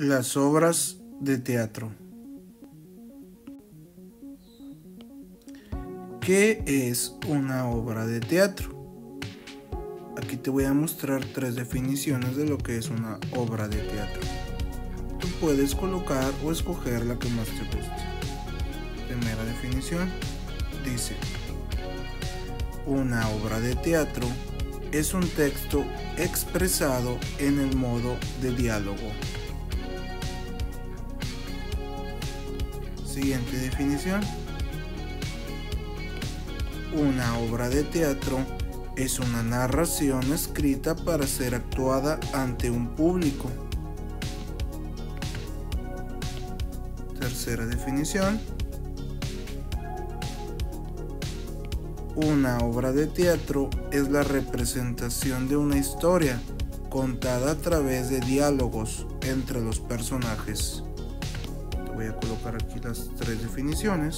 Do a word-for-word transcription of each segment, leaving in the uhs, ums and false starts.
Las obras de teatro. ¿Qué es una obra de teatro? Aquí te voy a mostrar tres definiciones de lo que es una obra de teatro. Tú puedes colocar o escoger la que más te guste. Primera definición dice: una obra de teatro es un texto expresado en el modo de diálogo. Siguiente definición: una obra de teatro es una narración escrita para ser actuada ante un público. Tercera definición: una obra de teatro es la representación de una historia contada a través de diálogos entre los personajes. Voy a colocar aquí las tres definiciones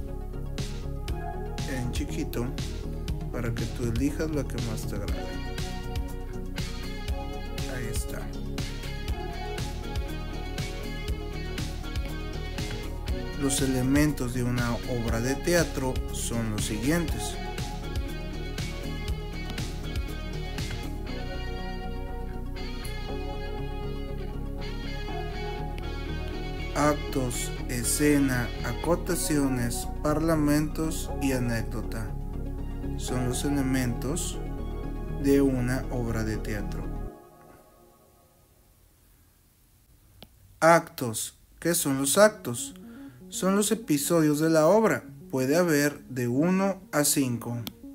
en chiquito para que tú elijas la que más te agrade. Ahí está. Los elementos de una obra de teatro son los siguientes. Actos, escena, acotaciones, parlamentos y anécdota son los elementos de una obra de teatro. Actos. ¿Qué son los actos? Son los episodios de la obra. Puede haber de uno a cinco.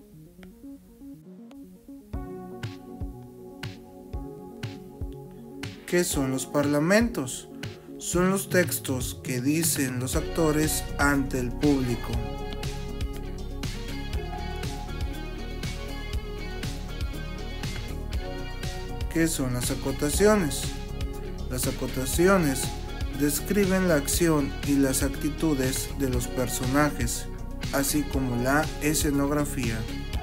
¿Qué son los parlamentos? Son los textos que dicen los actores ante el público. ¿Qué son las acotaciones? Las acotaciones describen la acción y las actitudes de los personajes, así como la escenografía.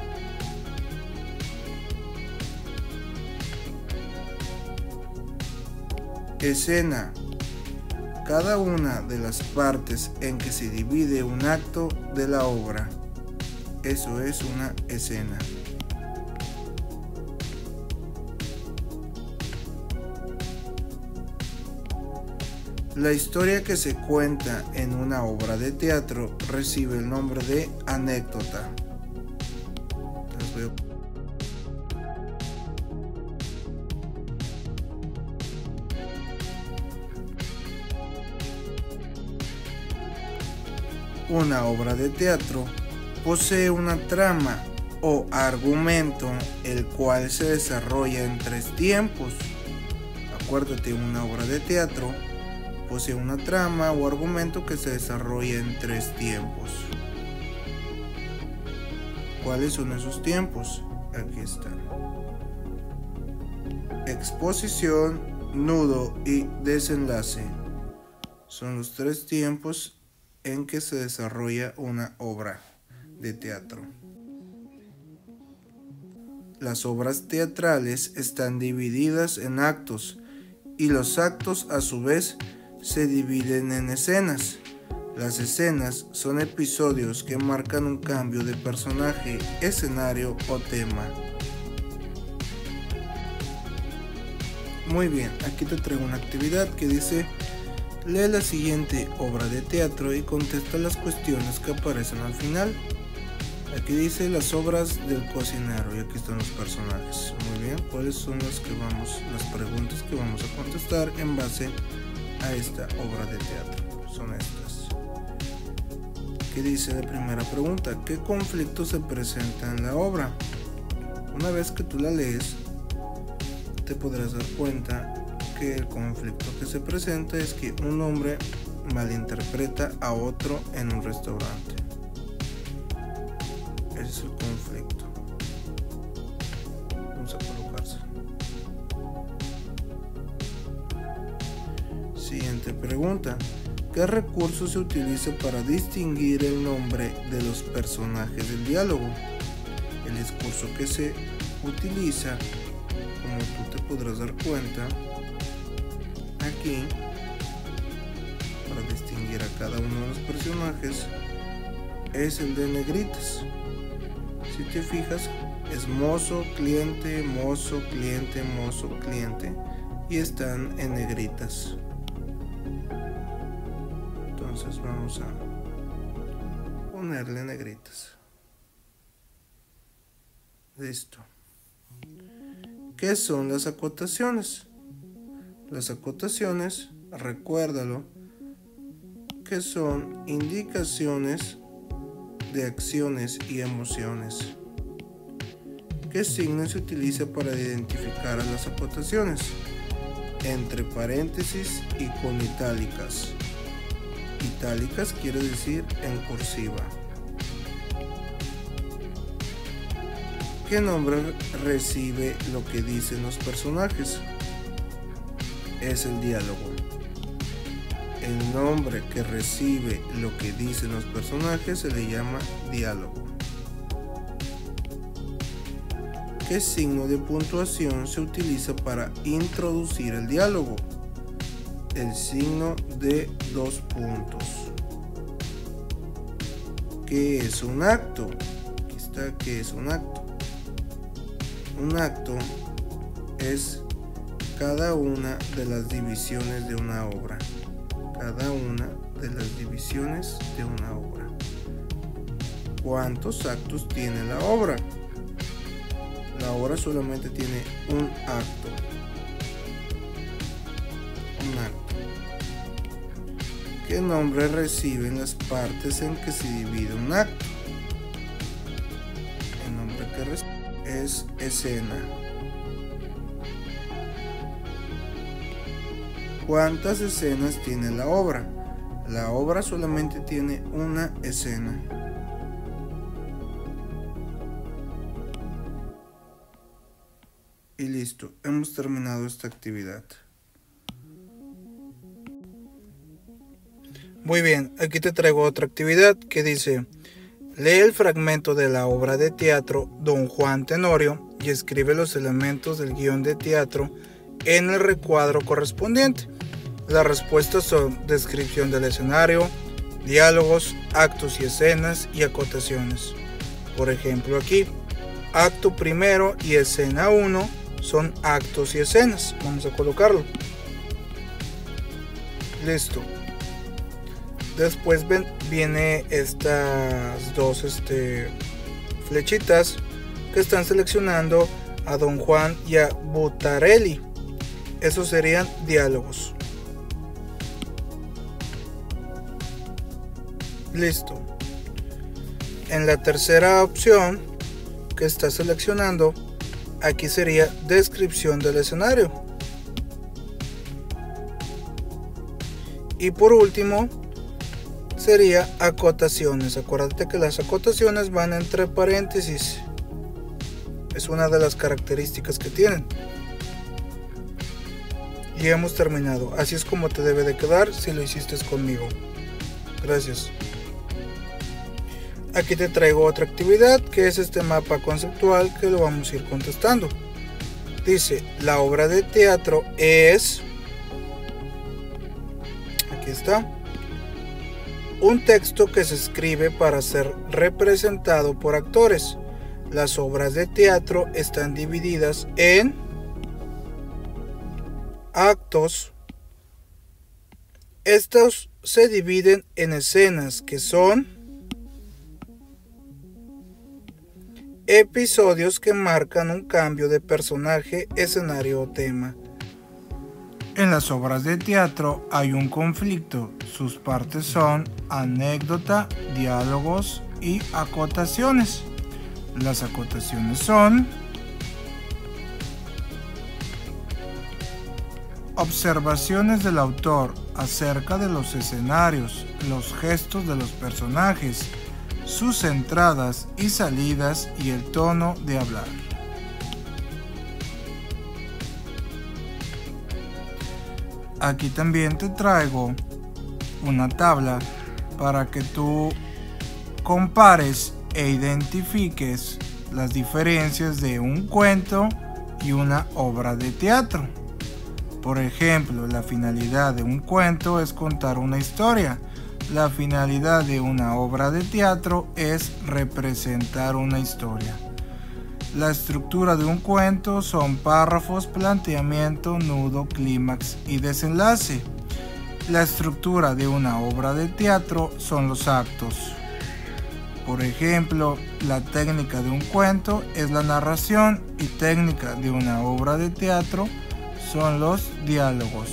Escena. Cada una de las partes en que se divide un acto de la obra. Eso es una escena. La historia que se cuenta en una obra de teatro recibe el nombre de anécdota. Una obra de teatro posee una trama o argumento el cual se desarrolla en tres tiempos. Acuérdate, una obra de teatro posee una trama o argumento que se desarrolla en tres tiempos. ¿Cuáles son esos tiempos? Aquí están: exposición, nudo y desenlace. Son los tres tiempos en que se desarrolla una obra de teatro. Las obras teatrales están divididas en actos y los actos a su vez se dividen en escenas. Las escenas son episodios que marcan un cambio de personaje, escenario o tema. Muy bien, aquí te traigo una actividad que dice: lee la siguiente obra de teatro y contesta las cuestiones que aparecen al final. Aquí dice las obras del cocinero y aquí están los personajes. Muy bien, ¿cuáles son las que vamos, las preguntas que vamos a contestar en base a esta obra de teatro? Son estas. ¿Qué dice la primera pregunta? ¿Qué conflicto se presenta en la obra? Una vez que tú la lees, te podrás dar cuenta que el conflicto que se presenta es que un hombre malinterpreta a otro en un restaurante. Ese es el conflicto. Vamos a colocarse. Siguiente pregunta: ¿qué recurso se utiliza para distinguir el nombre de los personajes del diálogo? El discurso que se utiliza, como tú te podrás dar cuenta, aquí para distinguir a cada uno de los personajes es el de negritas. Si te fijas, es mozo, cliente, mozo, cliente, mozo, cliente, y están en negritas. Entonces vamos a ponerle negritas. Listo. ¿Qué son las acotaciones? Las acotaciones, recuérdalo, que son indicaciones de acciones y emociones. ¿Qué signo se utiliza para identificar a las acotaciones? Entre paréntesis y con itálicas. Itálicas quiere decir en cursiva. ¿Qué nombre recibe lo que dicen los personajes? Es el diálogo. El nombre que recibe lo que dicen los personajes se le llama diálogo. ¿Qué signo de puntuación se utiliza para introducir el diálogo? El signo de dos puntos. ¿Qué es un acto? Aquí está, ¿qué es un acto? Un acto es cada una de las divisiones de una obra. Cada una de las divisiones de una obra. ¿Cuántos actos tiene la obra? La obra solamente tiene un acto. Un acto. ¿Qué nombre reciben las partes en que se divide un acto? El nombre que recibe es escena. ¿Cuántas escenas tiene la obra? La obra solamente tiene una escena. Y listo, hemos terminado esta actividad. Muy bien, aquí te traigo otra actividad que dice: lee el fragmento de la obra de teatro Don Juan Tenorio y escribe los elementos del guión de teatro en el recuadro correspondiente. Las respuestas son descripción del escenario, diálogos, actos y escenas y acotaciones. Por ejemplo, aquí, acto primero y escena uno son actos y escenas. Vamos a colocarlo. Listo. Después ven, viene estas dos este, flechitas que están seleccionando a Don Juan y a Buttarelli. Esos serían diálogos. Listo. En la tercera opción que está seleccionando, aquí sería descripción del escenario. Y por último sería acotaciones. Acuérdate que las acotaciones van entre paréntesis. Es una de las características que tienen. Y hemos terminado. Así es como te debe de quedar si lo hiciste conmigo. Gracias. Aquí te traigo otra actividad que es este mapa conceptual que lo vamos a ir contestando. Dice, la obra de teatro es... Aquí está. Un texto que se escribe para ser representado por actores. Las obras de teatro están divididas en actos. Estos se dividen en escenas que son episodios que marcan un cambio de personaje, escenario o tema. En las obras de teatro hay un conflicto. Sus partes son anécdota, diálogos y acotaciones. Las acotaciones son observaciones del autor acerca de los escenarios, los gestos de los personajes, sus entradas y salidas y el tono de hablar. Aquí también te traigo una tabla para que tú compares e identifiques las diferencias de un cuento y una obra de teatro. Por ejemplo, la finalidad de un cuento es contar una historia. La finalidad de una obra de teatro es representar una historia. La estructura de un cuento son párrafos, planteamiento, nudo, clímax y desenlace. La estructura de una obra de teatro son los actos. Por ejemplo, la técnica de un cuento es la narración y técnica de una obra de teatro son los diálogos.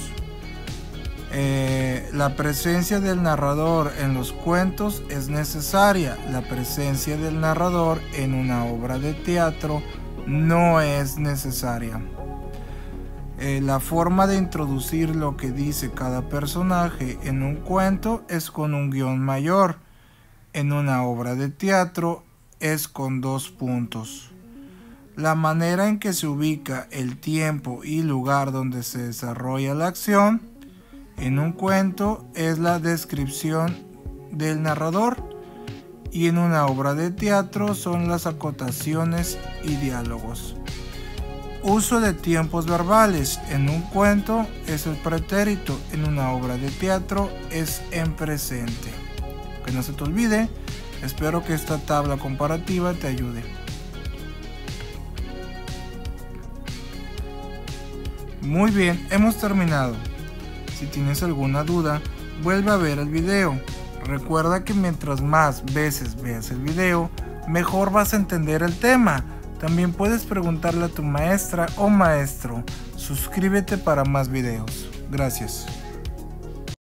Eh, la presencia del narrador en los cuentos es necesaria. La presencia del narrador en una obra de teatro no es necesaria. Eh, la forma de introducir lo que dice cada personaje en un cuento es con un guión mayor. En una obra de teatro es con dos puntos. La manera en que se ubica el tiempo y lugar donde se desarrolla la acción en un cuento es la descripción del narrador, y en una obra de teatro son las acotaciones y diálogos. Uso de tiempos verbales en un cuento es el pretérito, en una obra de teatro es en presente. Que no se te olvide, espero que esta tabla comparativa te ayude. Muy bien, hemos terminado. Si tienes alguna duda, vuelve a ver el video. Recuerda que mientras más veces veas el video, mejor vas a entender el tema. También puedes preguntarle a tu maestra o maestro. Suscríbete para más videos. Gracias.